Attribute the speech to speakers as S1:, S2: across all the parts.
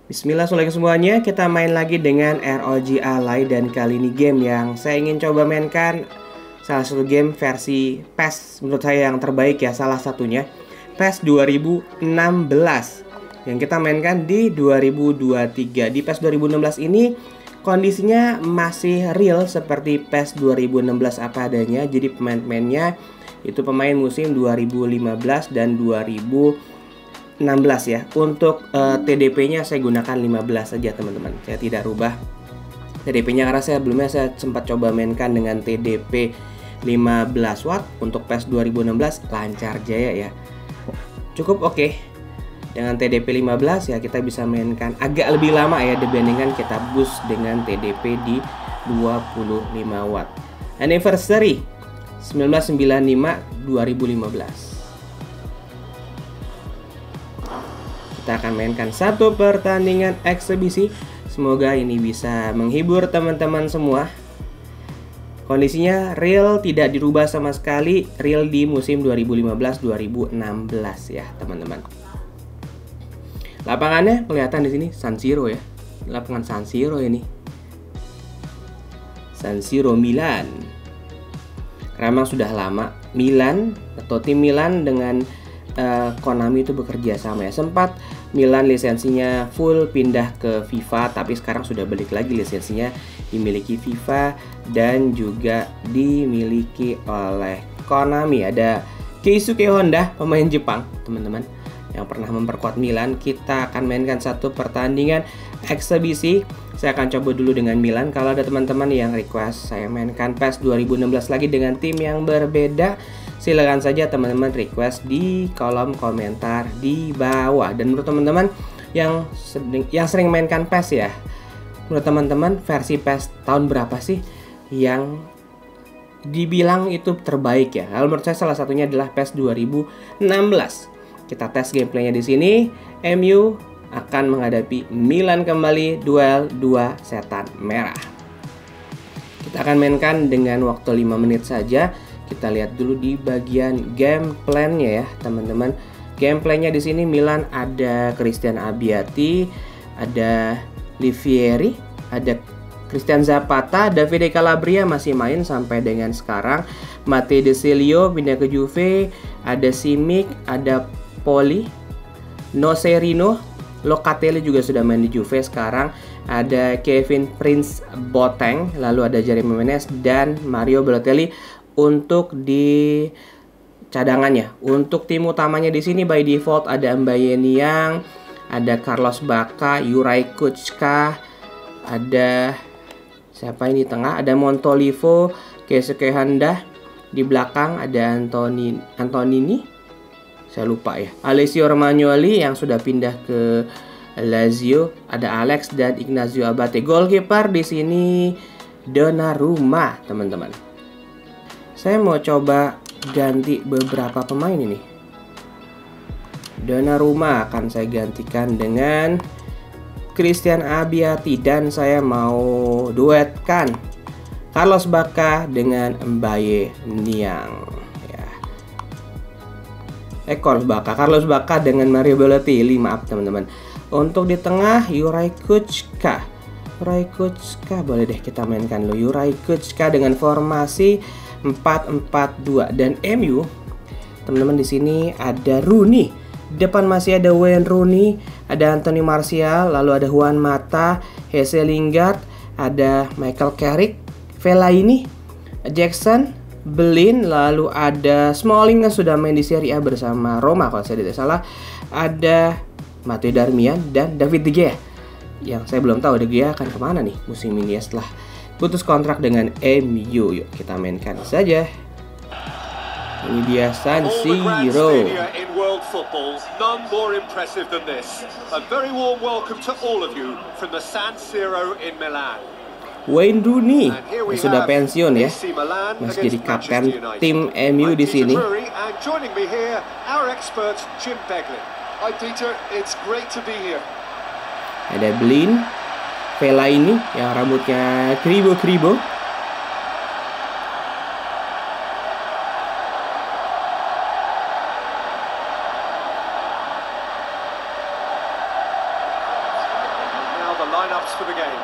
S1: Bismillah, assalamualaikum semuanya. Kita main lagi dengan ROG Ally. Dan kali ini game yang saya ingin coba mainkan salah satu game versi PES menurut saya yang terbaik ya, salah satunya PES 2016 yang kita mainkan di 2023. Di PES 2016 ini kondisinya masih real seperti PES 2016 apa adanya. Jadi pemain-pemainnya itu pemain musim 2015 dan 2016 ya. Untuk TDP-nya saya gunakan 15 saja teman-teman. Saya tidak rubah TDP-nya karena sebelumnya saya sempat coba mainkan dengan TDP 15 watt untuk PES 2016 lancar jaya ya. Cukup oke. Dengan TDP 15 ya kita bisa mainkan agak lebih lama ya dibandingkan kita boost dengan TDP di 25 watt. Anniversary 1995 2015. Kita akan mainkan satu pertandingan eksebisi. Semoga ini bisa menghibur teman-teman semua. Kondisinya real, tidak dirubah sama sekali. Real di musim 2015-2016 ya teman-teman. Lapangannya kelihatan di sini San Siro ya. Lapangan San Siro ini. San Siro Milan. Memang sudah lama Milan atau tim Milan dengan Konami itu bekerja sama ya. Sempat Milan lisensinya full pindah ke FIFA, tapi sekarang sudah balik lagi lisensinya dimiliki FIFA dan juga dimiliki oleh Konami. Ada Keisuke Honda, pemain Jepang teman-teman, yang pernah memperkuat Milan. Kita akan mainkan satu pertandingan eksebisi. Saya akan coba dulu dengan Milan. Kalau ada teman-teman yang request saya mainkan PES 2016 lagi dengan tim yang berbeda, silakan saja teman-teman request di kolom komentar di bawah. Dan menurut teman-teman yang sering mainkan PES ya, menurut teman-teman versi PES tahun berapa sih yang dibilang itu terbaik ya? Lalu menurut saya salah satunya adalah PES 2016. Kita tes gameplaynya di sini. MU akan menghadapi Milan kembali, duel 2 setan merah. Kita akan mainkan dengan waktu 5 menit saja. Kita lihat dulu di bagian game plan-nya ya, teman-teman. Game plan-nya di sini Milan ada Christian Abbiati, ada Livieri, ada Christian Zapata, Davide Calabria masih main sampai dengan sekarang. Matteo De Sciglio pindah ke Juve, ada Simic, ada Poli, Nocerino, Locatelli juga sudah main di Juve sekarang. Ada Kevin Prince Boateng, lalu ada Jeremy Menez dan Mario Balotelli untuk di cadangannya. Untuk tim utamanya di sini by default ada Mbaye Niang, ada Carlos Bacca, Juraj Kucka, ada siapa ini di tengah? Ada Montolivo, Keisuke Honda. Di belakang ada Antonini. Saya lupa ya. Alessio Romagnoli yang sudah pindah ke Lazio, ada Alex dan Ignazio Abate. Goalkeeper di sini Donnarumma, teman-teman. Saya mau coba ganti beberapa pemain ini. Donnarumma akan saya gantikan dengan Christian Abbiati dan saya mau duetkan Carlos Bacca dengan Mbaye Niang. Carlos Bacca dengan Mario Balotelli, maaf teman-teman. Untuk di tengah Juraj Kucka. Boleh deh kita mainkan lo Juraj Kucka dengan formasi 4-4-2. Dan MU teman-teman di sini ada Rooney. Depan masih ada Wayne Rooney, ada Anthony Martial, lalu ada Juan Mata, Jesse Lingard, ada Michael Carrick, Fellaini, Jackson, Belin, lalu ada Smalling yang sudah main di Serie A bersama Roma kalau saya tidak salah. Ada Matteo Darmian dan David De Gea. Yang saya belum tahu De Gea akan kemana nih musim ini ya setelah putus kontrak dengan MU. Yuk kita mainkan saja. Ini dia San Siro. Wayne Rooney yang sudah pensiun ya, masih jadi kapten tim MU di sini. Ada Blin, Fellaini yang rambutnya kribo-kribo.
S2: lineups for the game.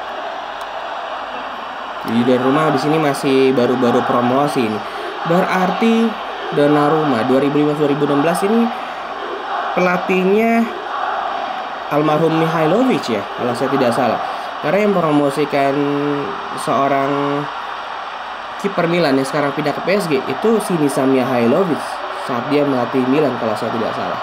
S1: Jadi Donnarumma di sini masih baru-baru promosi ini. Berarti Donnarumma 2015-2016 ini pelatihnya almarhum Mihailovic ya, kalau saya tidak salah. Karena yang promosikan seorang kiper Milan yang sekarang pindah ke PSG itu Sinisa Mihailovic saat dia melatih Milan kalau saya tidak salah.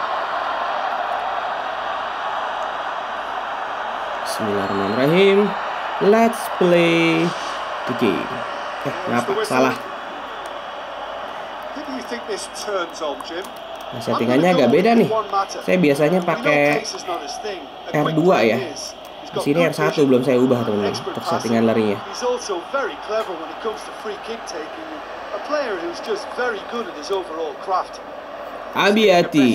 S1: Bismillahirrahmanirrahim. Let's play the game. Kenapa? Salah. Nah, settingannya agak beda nih. Saya biasanya pakai R2 ya. Di sini R1 belum saya ubah teman-teman untuk settingan larinya. Abiati.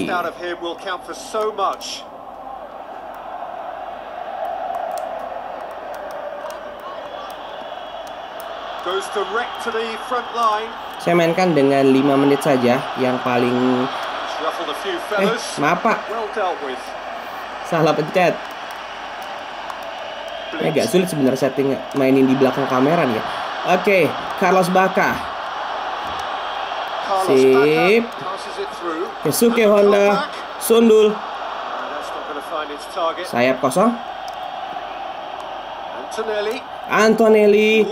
S1: Saya mainkan dengan 5 menit saja, yang paling maaf Pak, salah pencet. Agak sulit sebenarnya setting mainin di belakang kamera nih ya. Oke, Carlos Bacca. Sip. Keisuke Honda, sundul. Sayap kosong. Antonelli.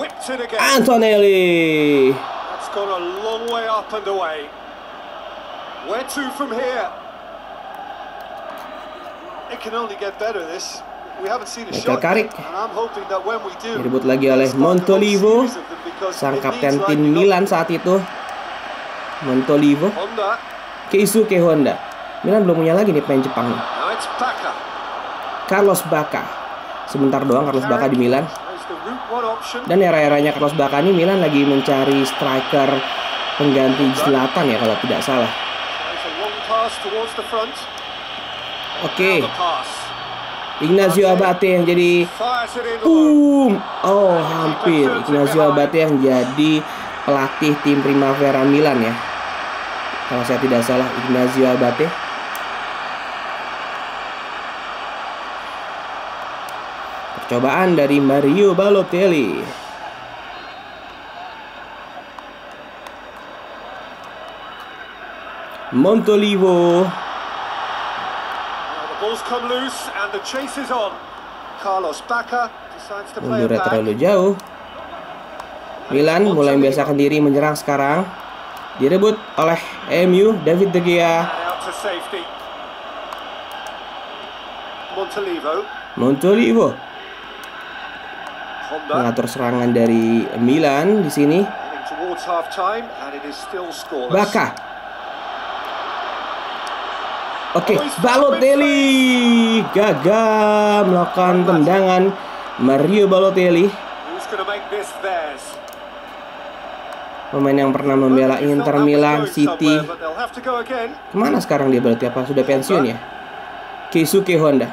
S1: Michael Carrick direbut lagi oleh Montolivo, sang kapten tim Milan saat itu. Montolivo, Keisuke Honda. Milan belum punya lagi nih pemain Jepang nih. Carlos Bacca. Sebentar doang Carlos Bacca di Milan. Dan era-eranya Carlos Bacca ini Milan lagi mencari striker pengganti Zlatan ya kalau tidak salah. Oke. Ignazio Abate yang jadi oh hampir Ignazio Abate yang jadi pelatih tim Primavera Milan ya, kalau saya tidak salah. Ignazio Abate. Percobaan dari Mario Balotelli. Montolivo. Mundurnya terlalu jauh. Milan mulai membiasakan diri menyerang sekarang. Direbut oleh MU. David De Gea. Montolivo mengatur serangan dari Milan di sini. Bacca. Oke, Balotelli gagal melakukan tendangan. Mario Balotelli, pemain yang pernah membela Inter Milan, City. Kemana sekarang dia berarti? Apa sudah pensiun ya? Keisuke Honda.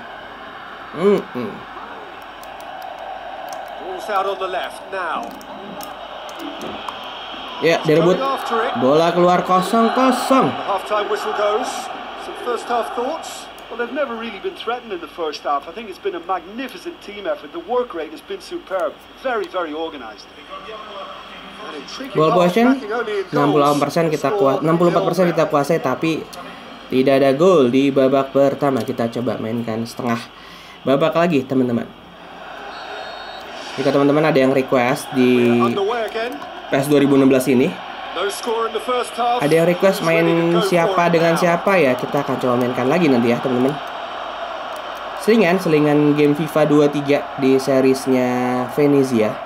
S1: Ya, direbut. Bola keluar 0-0.
S2: First half thoughts? Well, they've never really been threatened in the first half. I think it's been a magnificent team effort. The work rate has been superb. Very, very organized.
S1: Ball possession 64% kita 64% kita kuasai, tapi tidak ada gol di babak pertama. Kita coba mainkan setengah babak lagi, teman-teman. Jika teman-teman ada yang request di PES 2016 ini, ada yang request main siapa dengan siapa ya, kita akan coba mainkan lagi nanti ya teman-teman. Selingan game FIFA 23 di seriesnya Venezia.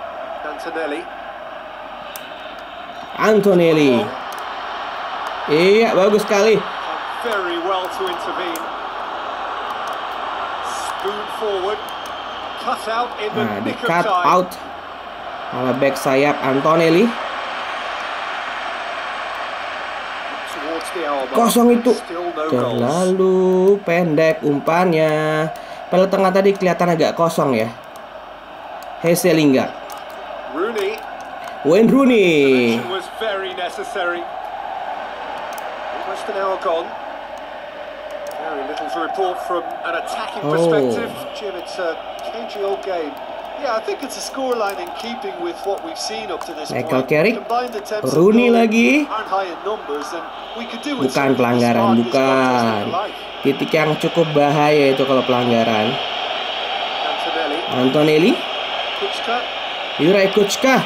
S1: Antonelli. Iya, bagus sekali. Nah, di cut out oleh back sayap Antonelli. Kosong itu terlalu pendek umpannya. Pada tengah tadi kelihatan agak kosong ya. Jesse Lingard. Wayne Rooney.
S2: Very little to report from an attacking perspective. Jim, it's a cagey old game. Yeah, I think it's a scoreline in keeping with what we've seen up to this
S1: Michael
S2: point.
S1: Carrick,
S2: Combined attempts
S1: Rooney lagi.
S2: aren't high in numbers, and we could do with
S1: Bukan pelanggaran, bukan. Titik yang cukup bahaya itu kalau pelanggaran. Antonelli, Juraj Kucka.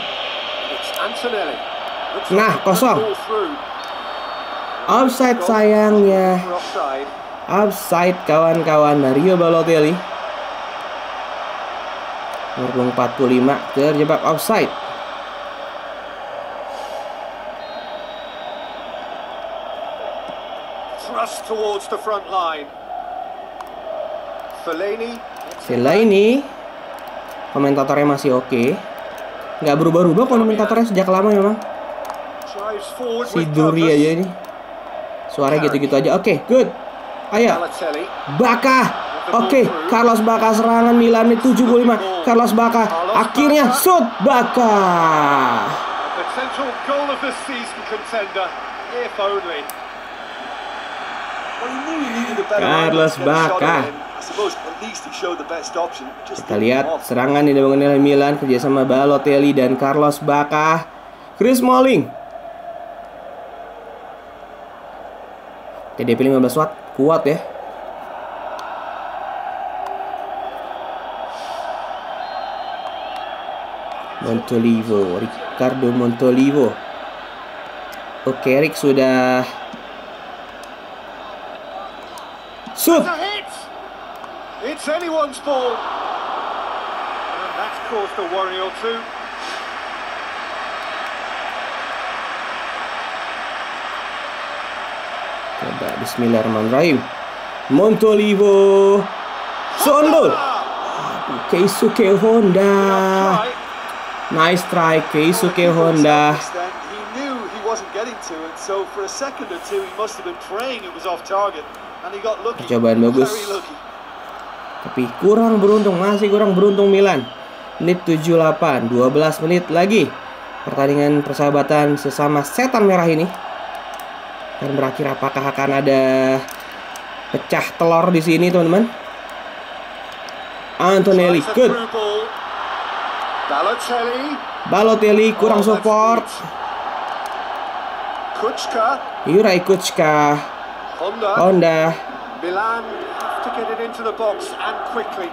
S1: Nah, kosong. Offside sayangnya. Offside kawan-kawan. Mario Balotelli. Nomor 45 terjebak offside.
S2: Thrust towards the front line.
S1: Fellaini. Komentatornya masih oke. Nggak berubah-ubah komentatornya sejak lama memang. Si Duri aja ini. Suaranya gitu-gitu aja. Oke, good. Ayo. Baka. Oke, Carlos Baka serangan Milan ini 75. Carlos Baka akhirnya shoot Baka. Carlos Baka. Kita lihat serangan yang dibangun oleh Milan kerjasama Balotelli dan Carlos Baka. Chris Smalling. TDP 15 watt kuat ya. Montolivo, Ricardo Montolivo. Oke, Rick sudah shoot.
S2: It's anyone's ball. And that's caused a worry or two.
S1: Coba bismillahirrahmanirrahim. Montolivo. Sondol. Keisuke Honda. Nice try, Keisuke Honda.
S2: He knew he wasn't getting to it, so for a second or two he must have been praying it was off target, and he got lucky.
S1: Percobaan bagus. Tapi kurang beruntung, masih kurang beruntung Milan. Menit 78, 12 menit lagi. Pertandingan persahabatan sesama setan merah ini akan berakhir. Apakah akan ada pecah telur di sini, teman-teman? Antonelli, good. Balotelli kurang support. Juraj Kucka. Honda.
S2: Milan have to get it into the box and quickly.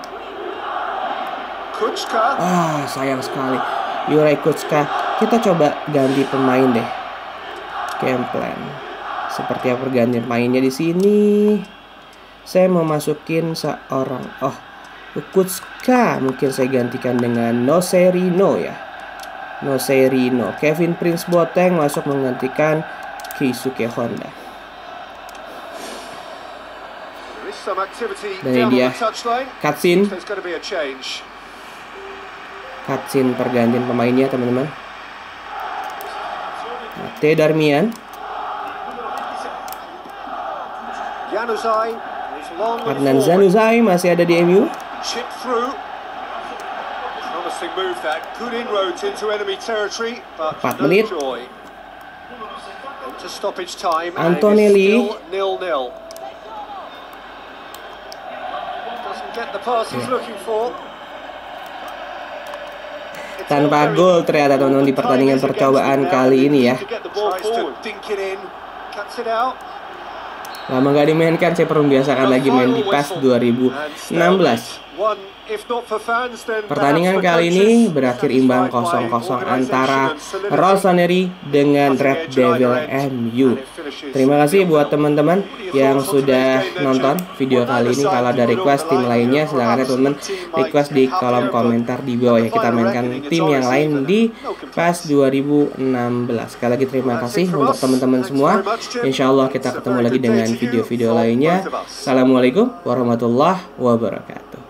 S1: Sayang sekali. Juraj Kucka. Kita coba ganti pemain deh. Game plan. Seperti apa pergantian pemainnya di sini? Saya mau masukin seorang Kucka mungkin saya gantikan dengan Nocerino ya. Nocerino. Kevin Prince Boateng masuk menggantikan Keisuke Honda. Dan ini dia cutscene. Cutscene pergantian pemainnya, teman-teman. Mate Darmian. Adnan Januzaj masih ada di MU.
S2: Chip through. Promising move that. Good inroads into enemy territory, but
S1: 4
S2: no
S1: menit.
S2: joy. Into stoppage time.
S1: Antonelli.
S2: 0-0. Doesn't get the pass he's looking for.
S1: Tanpa gol ternyata, teman-teman, di pertandingan percobaan kali ini ya. Lama gak dimainkan, saya perlu membiasakan lagi main di PES 2016. Pertandingan kali ini berakhir imbang 0-0 antara Rossoneri dengan Red Devil MU. Terima kasih buat teman-teman yang sudah nonton video kali ini. Kalau ada request tim lainnya, silahkan ya teman-teman request di kolom komentar di bawah ya. Kita mainkan tim yang lain di PES 2016. Sekali lagi terima kasih untuk teman-teman semua. Insya Allah kita ketemu lagi dengan video-video lainnya. Assalamualaikum warahmatullahi wabarakatuh.